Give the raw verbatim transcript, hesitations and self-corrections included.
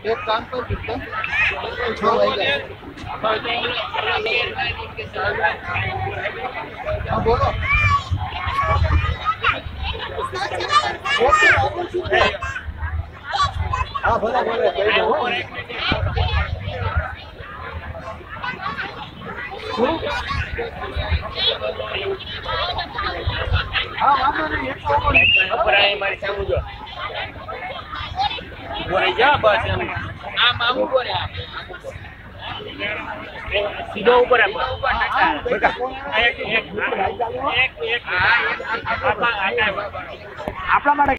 एक काम कर कितना छह वाइगा हाँ बोलो हाँ बोला बोले हाँ वांधो नहीं एक ऊपर आए मारी सामू जो बोले जा बस हम आम आम ऊपर है सीधो ऊपर है ऊपर बेटा एक एक एक एक आपा आपा